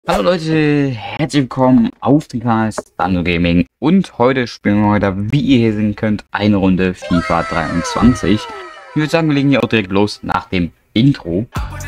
Hallo Leute, herzlich willkommen auf dem Kanal Stano Gaming und heute spielen wir wieder, wie ihr hier sehen könnt, eine Runde FIFA 23. Ich würde sagen, wir legen hier auch direkt los nach dem Intro.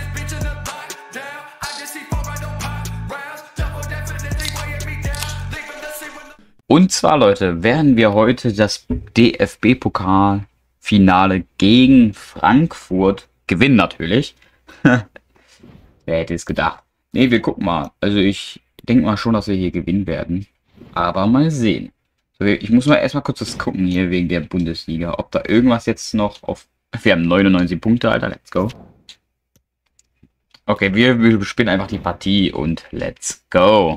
Und zwar, Leute, werden wir heute das DFB-Pokal-Finale gegen Frankfurt gewinnen natürlich. Wer hätte es gedacht? Ne, wir gucken mal. Also ich denke mal schon, dass wir hier gewinnen werden. Aber mal sehen. So, ich muss mal erstmal kurz das gucken hier wegen der Bundesliga. Ob da irgendwas jetzt noch auf... Wir haben 99 Punkte, Alter. Let's go. Okay, wir spielen einfach die Partie und let's go.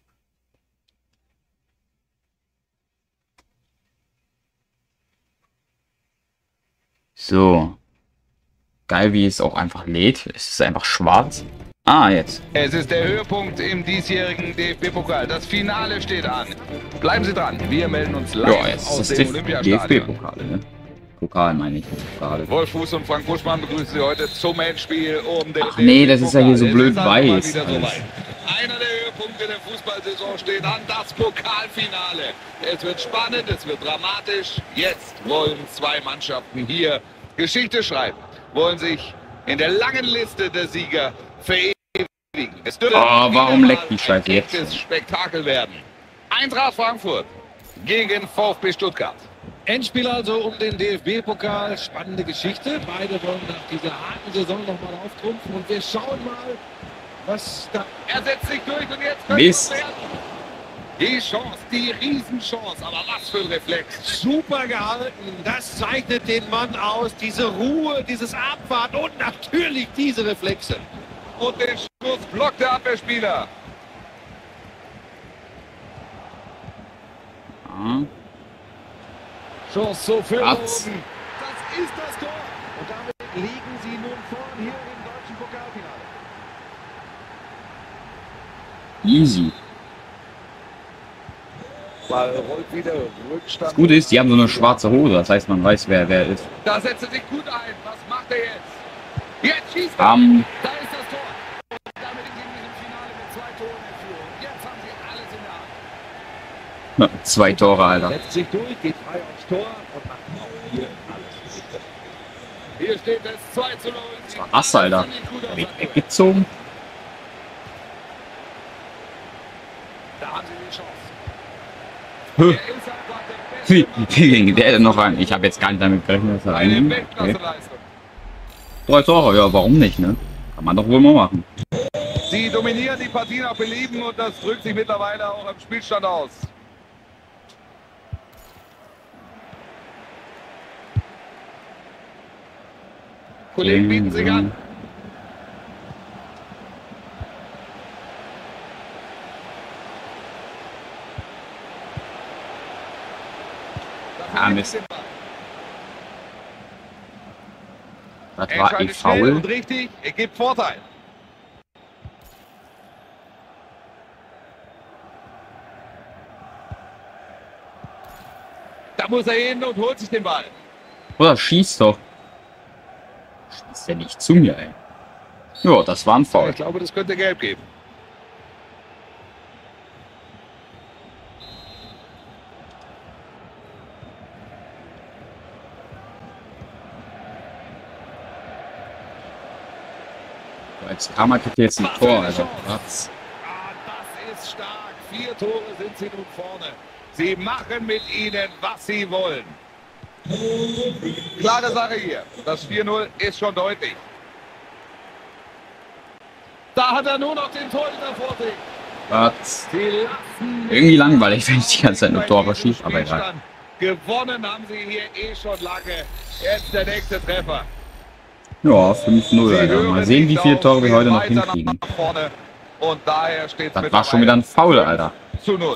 So. Geil, wie es auch einfach lädt. Es ist einfach schwarz. Ah, jetzt. Es ist der Höhepunkt im diesjährigen DFB-Pokal. Das Finale steht an. Bleiben Sie dran. Wir melden uns live aus dem Olympiastadion. DFB-Pokal, ne? Pokal meine ich gerade. Wolf Fuß und Frank Buschmann begrüßen Sie heute zum Endspiel um den Ach nee, das ist ja hier so blöd weiß. Einer der Höhepunkte der Fußballsaison steht an, das Pokalfinale. Es wird spannend, es wird dramatisch. Jetzt wollen zwei Mannschaften hier Geschichte schreiben, wollen sich in der langen Liste der Sieger verewigen. Es dürfte warum leckt die Scheiße jetzt? ein Spektakel werden. Eintracht Frankfurt gegen VfB Stuttgart. Endspiel also um den DFB-Pokal. Spannende Geschichte. Beide wollen nach dieser harten Saison nochmal auftrumpfen. Und wir schauen mal, was da... Er setzt sich durch und jetzt könnte es werden. Die Chance, die Riesenchance. Aber was für ein Reflex. Super gehalten. Das zeichnet den Mann aus. Diese Ruhe, dieses Abwarten und natürlich diese Reflexe. Und den Schuss blockt der Abwehrspieler. Chance so für Platz. Das ist das Tor. Und damit liegen sie nun vorn hier im deutschen Pokalfinale. Easy. Ball rollt wieder, Rückstand. Das Gute ist, die haben so eine schwarze Hose, das heißt, man weiß, wer ist. Da setzt er sich gut ein. Was macht er jetzt? Jetzt schießt er. Bam. Da ist das Tor. Und damit liegen sie im Finale mit 2 Toren in Führung. Jetzt haben sie alles in der Hand. 2 Tore, Alter. Setzt sich durch, geht frei aufs Tor und macht auch hier alles. Hier steht es 2:0. Das war Hass, Alter. Weggezogen. Da haben sie die Chance. Huh. Der ist einfach der Beste. Wie ging der denn noch rein? Ich habe jetzt gar nicht damit gerechnet, dass er Eine reingeht. Okay. Weltklasseleistung. 3 Tore, ja, warum nicht, ne? Kann man doch wohl mal machen. Sie dominieren die Partie nach Belieben und das drückt sich mittlerweile auch am Spielstand aus. Kollegen bieten sich an. Ah, Mist. Das war Entscheidet schnell faul. und richtig, er gibt Vorteil. Da muss er hin und holt sich den Ball. Oder schießt doch. Schießt ja nicht zu mir, ey. Ja, das war ein Foul. Ich glaube, das könnte gelb geben. Jetzt kam halt jetzt ein Tor, also Platz. Ah, das ist stark. 4 Tore sind sie nun vorne. Sie machen mit ihnen, was sie wollen. Klare Sache hier. Das 4:0 ist schon deutlich. Da hat er nur noch den Torhüter vor sich. Platz. Sie lassen Irgendwie langweilig, wenn ich die ganze Zeit nur Tore schieße, aber egal. Gewonnen haben sie hier schon lange. Jetzt der nächste Treffer. Ja, 5:0, Alter. Mal sehen, wie viele Tore wir heute noch hinkriegen. Und daher steht Das war schon wieder ein Foul, Alter. zu 0.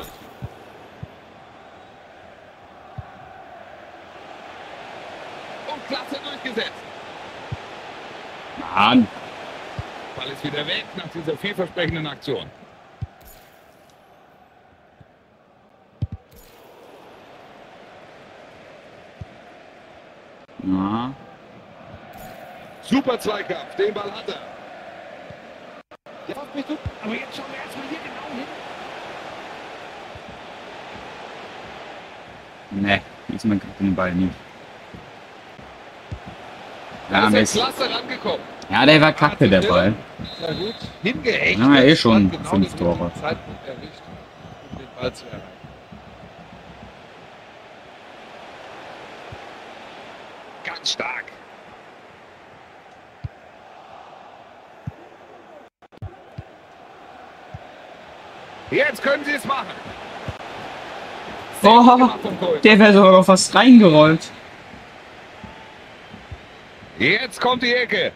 Und klasse durchgesetzt. Mann. Ball ist wieder weg nach dieser vielversprechenden Aktion. Ja. Super Zweikampf, den Ball hat er. Ja, Aber jetzt schauen wir erstmal hier genau hin. Ne, diesmal kriegt den Ball nicht. Da Ja, ist Messi. er klasse rangekommen. Ja, der war kacke, der Ball. Sehr gut hingehechtet. Ja, eh schon Hat genau 5 den Tore. Zeitpunkt erwischt, um den Ball zu erreichen. Ganz stark. Jetzt können sie es machen. Sehr gut Oh, gemacht vom Torhüter. der wäre sogar noch fast reingerollt. Jetzt kommt die Ecke.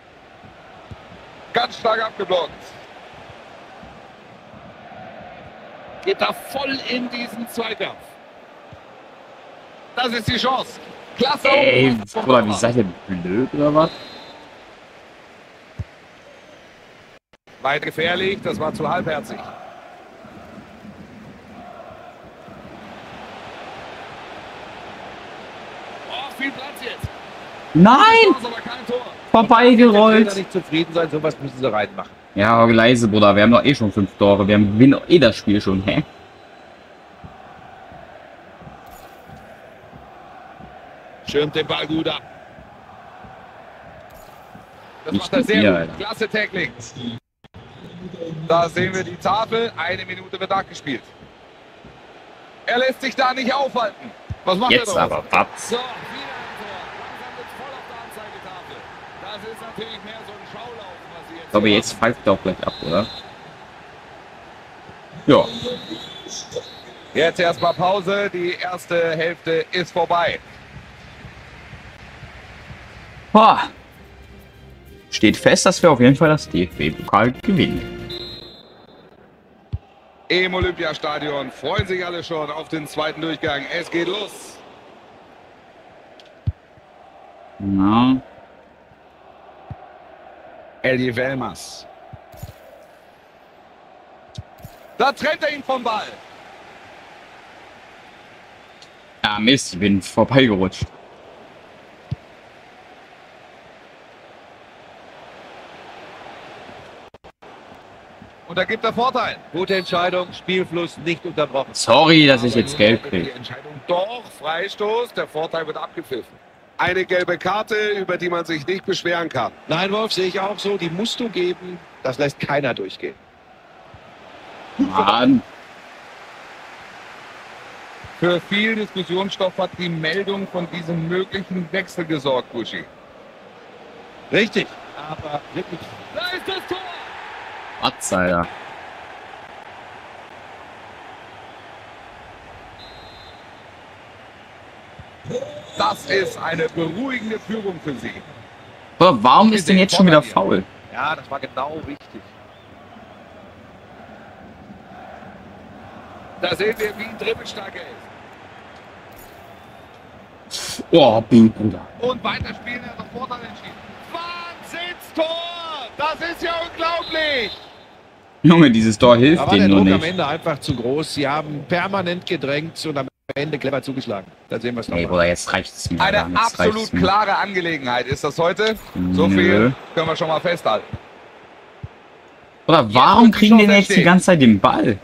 Ganz stark abgeblockt. Geht da voll in diesen Zweikampf. Das ist die Chance. Klasse. Ey, aufgemacht vom Bruder, wie Torwart. seid ihr blöd oder was? Weit gefährlich, das war zu halbherzig. Oh, viel Platz jetzt. Nein! Das aber kein Tor. Der Trainer Vorbeigerollt. nicht zufrieden sein, sowas müssen sie reinmachen. Ja, aber leise, Bruder. Wir haben doch eh schon 5 Tore. Wir gewinnen eh das Spiel schon, hä? Schirmt den Ball gut ab. Das Nicht macht er mit sehr mir, gut. Alter. Klasse Tackling. Da sehen wir die Tafel. 1 Minute wird nachgespielt. Er lässt sich da nicht aufhalten. Was macht Jetzt er draus? aber, was? So, wieder ein Tor. Langsam wird voll auf der Anzeigetafel. Das ist natürlich mehr so ein Schaulaufen, was sie jetzt Ich glaube, hier jetzt pfeift er auch gleich ab, oder? Ja. machen. Jetzt erstmal Pause. Die erste Hälfte ist vorbei. Boah. Steht fest, dass wir auf jeden Fall das DFB-Pokal gewinnen. Im Olympiastadion freuen sich alle schon auf den zweiten Durchgang. Es geht los. Na, Elie Welmers. Da trennt er ihn vom Ball. ja, Mist, ich bin vorbeigerutscht. Und da gibt er Vorteil. Gute Entscheidung, Spielfluss nicht unterbrochen. Sorry, dass ich Aber jetzt nun Gelb lautet die kriege. Entscheidung doch, Freistoß. Der Vorteil wird abgepfiffen. Eine gelbe Karte, über die man sich nicht beschweren kann. Nein, Wolf, sehe ich auch so. Die musst du geben. Das lässt keiner durchgehen. Mann. Für viel Diskussionsstoff hat die Meldung von diesem möglichen Wechsel gesorgt, Buschi. Richtig. Aber wirklich. Da ist das Tor! Was, Alter? Das ist eine beruhigende Führung für sie. Aber warum ist denn jetzt schon wieder faul? Ja, das war genau richtig. Da sehen wir, wie dribbelstark er ist. Oh, Bruder. Und weiterspielen, er hat noch Vorteil entschieden. Wahnsinnstor! Das ist ja unglaublich! Junge, dieses Tor Da hilft war der denen nur Druck am nicht. Ende einfach zu groß. Sie haben permanent gedrängt und am Ende clever zugeschlagen. Da sehen wir es Ey, nochmal. Bruder, jetzt reicht es mir. Eine Alter. Jetzt reicht's absolut mir. klare Angelegenheit ist das heute. So Nö. viel können wir schon mal festhalten. Bruder, warum wird die kriegen die Chance denn jetzt die entstehen. ganze Zeit den Ball?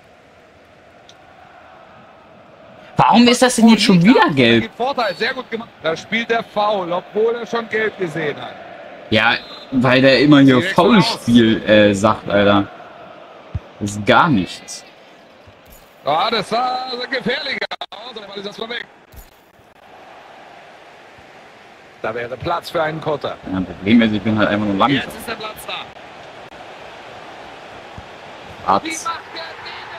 Warum ist das denn jetzt schon wieder Da gelb? gibt Vorteil, sehr gut gemacht. Da spielt der Foul, obwohl er schon gelb gesehen hat. Ja, weil der immer hier Direkt Foulspiel sagt, Alter. Das ist gar nichts. Ah, das sah gefährlicher aus, aber ist das schon weg. Da wäre Platz für einen Konter. Ja, Problem ist, ich bin halt einfach nur langsam. Jetzt ist der Platz da. Wie Arzt. macht der den?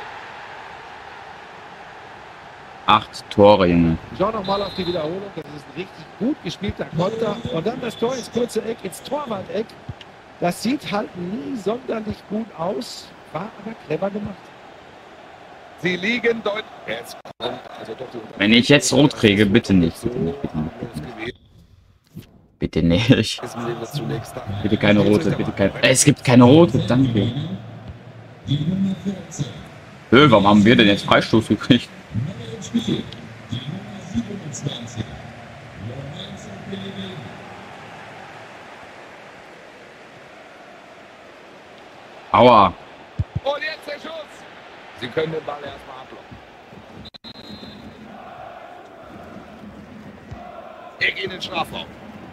8 Tore, Junge. Schau nochmal auf die Wiederholung. Das ist ein richtig gut gespielter Konter. Und dann das Tor ins kurze Eck, ins Torwart-Eck. Das sieht halt nie sonderlich gut aus, war aber clever gemacht. Sie liegen deutlich. Jetzt kommt also doch die Wenn ich jetzt rot kriege, bitte nicht. Bitte nicht, bitte nicht. Bitte nicht. Ist mir das zunächst da. Bitte keine rote, bitte keine. Es gibt keine rote, danke. Warum haben wir denn jetzt Freistoß gekriegt? Aua. Und jetzt der Schuss. Sie können den Ball erstmal ablocken. Er geht in den Strafraum.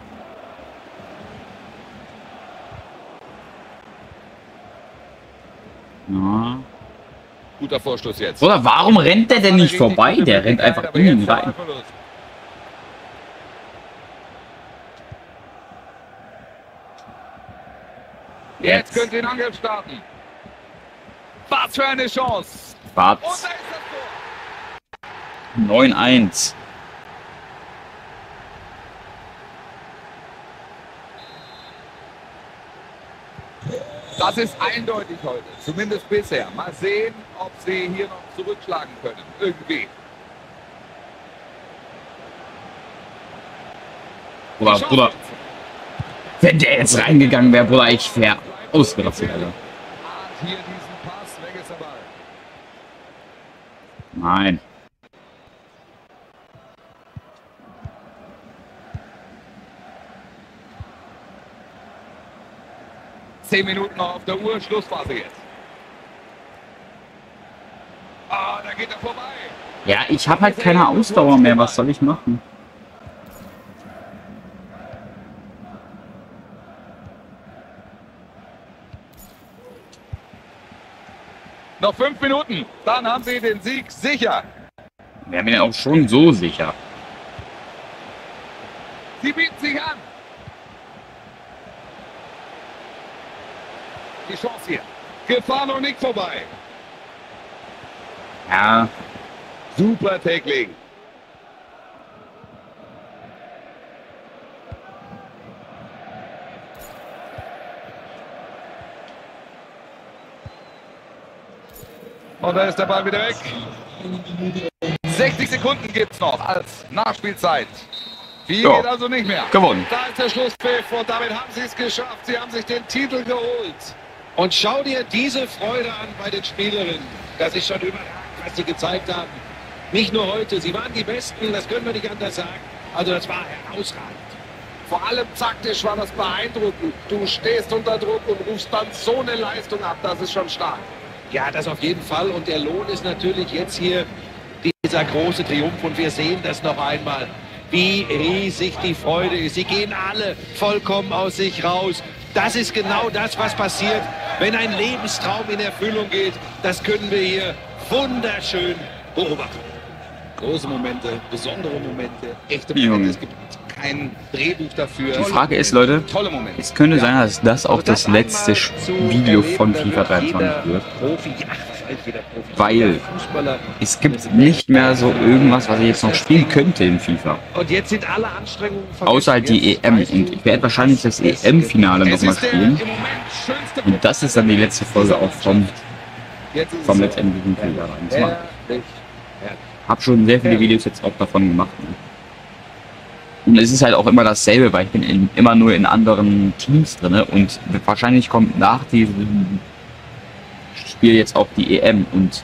Ja. Guter Vorstoß jetzt. Oder warum rennt der denn nicht vorbei? Der rennt einfach in ihn rein. Jetzt könnt ihr den Angriff starten. Was für eine Chance. Und da Batz. ist das Tor. 9-1. Das ist eindeutig heute. Zumindest bisher. Mal sehen, ob sie hier noch zurückschlagen können. Irgendwie. Bruder. Wenn der jetzt reingegangen wäre, Bruder, ich wäre ausgerastet, Alter. Hier diesen Pass. Weg ist der Ball. Nein. Zehn Minuten noch auf der Uhr. Schlussphase jetzt. Ah, da geht er vorbei. Ja, ich habe halt keine Ausdauer mehr. Was soll ich machen? Noch 5 Minuten. Dann haben sie den Sieg sicher. Wäre mir auch schon so sicher. Sie bieten sich an. Die Chance hier. Gefahr noch nicht vorbei. Ja, Super Tackling. Und da ist der Ball wieder weg. 60 Sekunden gibt es noch als Nachspielzeit. Viel Ja. geht also nicht mehr. gewonnen. Da ist der Schlusspfiff und damit haben sie es geschafft. Sie haben sich den Titel geholt. Und schau dir diese Freude an bei den Spielerinnen. Das ist schon überragend, was sie gezeigt haben. Nicht nur heute, sie waren die Besten, das können wir nicht anders sagen. Also das war herausragend. Vor allem taktisch war das beeindruckend. Du stehst unter Druck und rufst dann so eine Leistung ab. Das ist schon stark. Ja, das auf jeden Fall. Und der Lohn ist natürlich jetzt hier dieser große Triumph. Und wir sehen das noch einmal, wie riesig die Freude ist. Sie gehen alle vollkommen aus sich raus. Das ist genau das, was passiert, wenn ein Lebenstraum in Erfüllung geht. Das können wir hier wunderschön beobachten. Große Momente, besondere Momente, echte Junge. Momente. Es gibt kein Drehbuch dafür. Die Frage ist, Leute, Tolle Momente. es könnte sein, dass das auch das einmal letzte zu Video erleben, von da FIFA wird 23 jeder wird. Profi, ja, was weiß jeder Profi. Weil Jeder Fußballer. Es gibt nicht mehr so irgendwas, was ich jetzt noch spielen könnte in FIFA. Und jetzt sind alle Anstrengungen vergessen. Außer halt die Jetzt EM. weißt Und du, ich werde wahrscheinlich das es EM-Finale geht. nochmal Es ist der spielen. im Moment schönste Und das ist dann die letzte Folge auch vom Jetzt ist es vom so. letztendlichen FIFA. Herrlich. Hab schon sehr viele Videos jetzt auch davon gemacht. Ne? Und es ist halt auch immer dasselbe, weil ich bin immer nur in anderen Teams drin. Und wahrscheinlich kommt nach diesem Spiel jetzt auch die EM. Und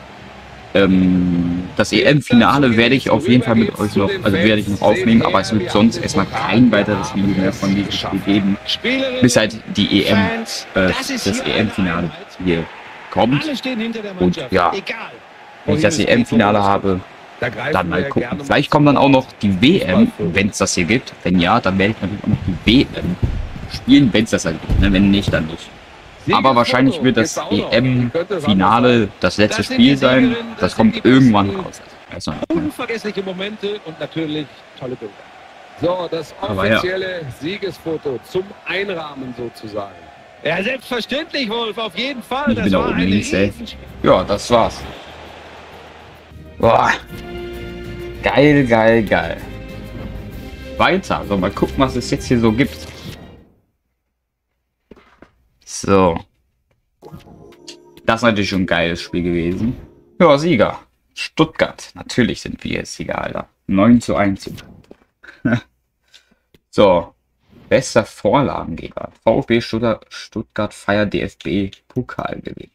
das EM-Finale werde ich auf jeden Fall mit euch noch, also werde ich noch aufnehmen, aber es wird sonst erstmal kein weiteres Video mehr von diesem Spiel geben, bis halt die EM, das EM-Finale hier kommt. Alle stehen hinter der Und Mannschaft. ja, Egal. wenn ich das EM-Finale habe, dann mal gucken. Vielleicht kommt dann auch noch die WM, wenn es das hier gibt. Wenn ja, dann werde ich natürlich auch noch die WM spielen, wenn es das halt gibt. Ne? Wenn nicht, dann nicht. Aber wahrscheinlich wird das EM-Finale das letzte Spiel sein. Das kommt irgendwann raus. Also, Unvergessliche Momente und natürlich tolle Bilder. So, das Aber ja. offizielle Siegesfoto zum Einrahmen sozusagen. Ja, selbstverständlich, Wolf, auf jeden Fall. Ich Das bin da war oben ein links, ey. Riesenspiel. Ja, das war's. Boah. Geil, geil, geil. Weiter. So, mal gucken, was es jetzt hier so gibt. So. Das ist natürlich schon ein geiles Spiel gewesen. Ja, Sieger. Stuttgart. Natürlich sind wir jetzt Sieger, Alter. 9:1. So. Bester Vorlagengeber. VfB Stuttgart feiert DFB-Pokalgewinn.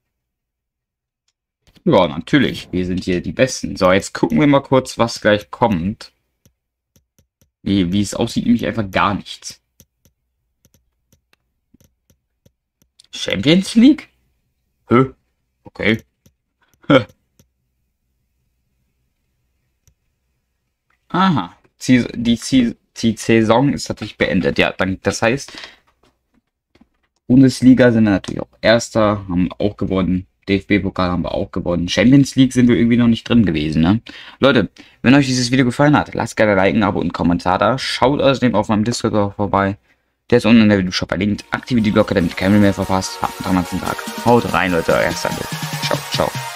Ja, natürlich. Wir sind hier die Besten. So, jetzt gucken wir mal kurz, was gleich kommt. Wie es aussieht, nämlich einfach gar nichts. Champions League? Hä? Okay. Aha. Die Saison ist natürlich beendet. Ja, dann, das heißt, Bundesliga sind wir natürlich auch Erster, haben auch gewonnen. DFB-Pokal haben wir auch gewonnen. Champions League sind wir irgendwie noch nicht drin gewesen, ne? Leute, wenn euch dieses Video gefallen hat, lasst gerne ein Like, ein Abo und einen Kommentar da. Schaut außerdem auf meinem Discord vorbei. Der ist unten in der Videoshop verlinkt. Aktiviert die Glocke, damit ihr keinen mehr verpasst. Habt einen tollen Tag. Haut rein, Leute, euer Sando. Ciao, ciao.